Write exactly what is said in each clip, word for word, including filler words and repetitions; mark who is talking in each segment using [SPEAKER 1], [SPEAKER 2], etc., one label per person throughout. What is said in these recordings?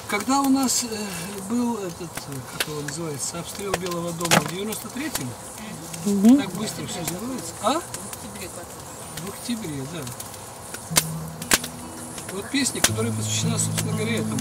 [SPEAKER 1] Когда у нас э, был этот, как его называется, обстрел Белого дома в девяносто третьем, угу. Так быстро все забывается. А? В октябре, да. Вот песня, которая посвящена, собственно говоря, этому.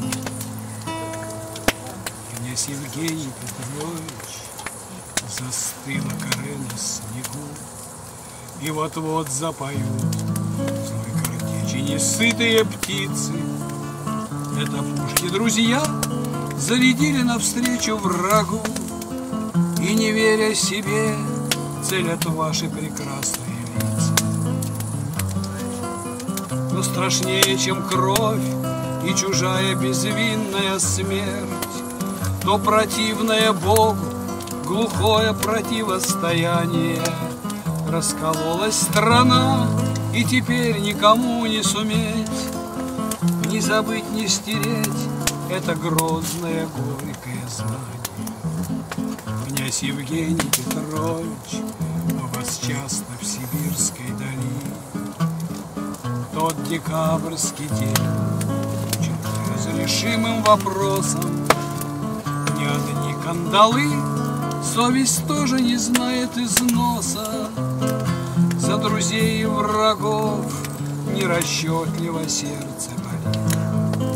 [SPEAKER 1] Князь Евгений Петрович застыла каре на снегу, и вот-вот запоют злой картечи несытые птицы. Это пушки друзья зарядили навстречу врагу, и, не веря себе, целят ваши прекрасные лица. Но страшнее, чем кровь и чужая безвинная смерть, то противное Богу глухое противостояние. Раскололась страна, и теперь никому не суметь ни забыть, ни стереть это грозное горькое знание. Князь Евгений Петрович, у вас часто в сибирской дали тот декабрьский день учит неразрешимым вопросом. Ни одни кандалы, совесть тоже не знает износа. За друзей и врагов нерасчетливо сердце болит.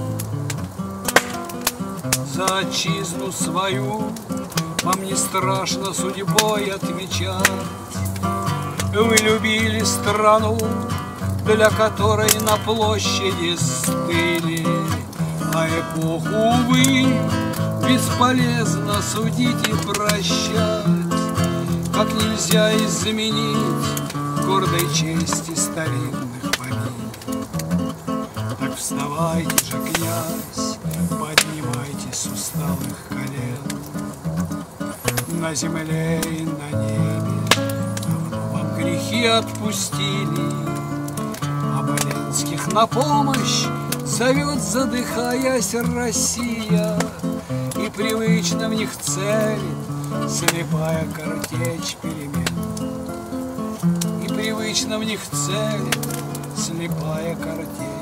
[SPEAKER 1] За отчизну свою вам не страшно судьбой отвечать. Вы любили страну, для которой на площади стыли, а эпоху, увы, бесполезно судить и прощать. Как нельзя изменить гордой чести старинных фамилий. Так вставайте же, князь, поднимайтесь с усталых колен. На земле и на небе давно вам грехи отпустили, а Боленских на помощь зовет, задыхаясь, Россия, и привычно в них целит слепая картечь перемен. И привычно в них целит слепая картечь.